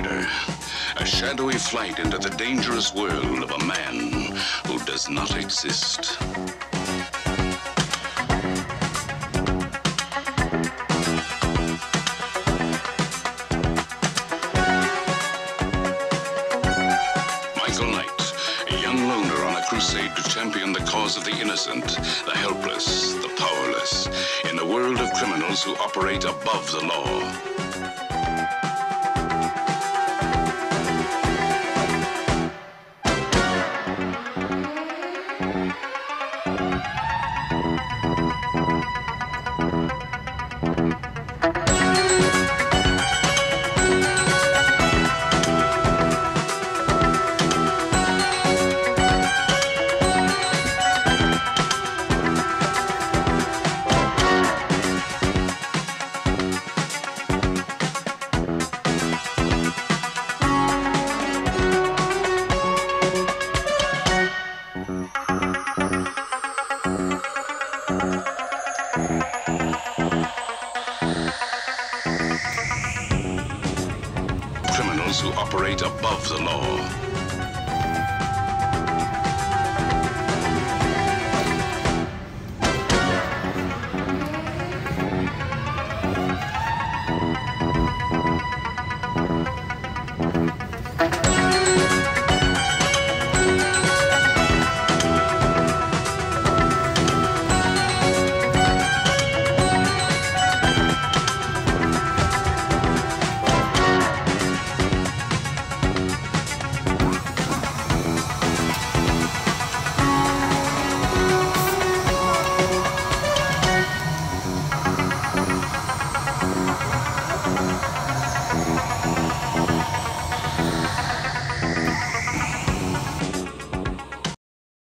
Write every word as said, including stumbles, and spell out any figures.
rider, a shadowy flight into the dangerous world of a man who does not exist. Michael Knight, a young loner on a crusade to champion the cause of the innocent, the helpless, the powerless, in a world of criminals who operate above the law. Criminals who operate above the law.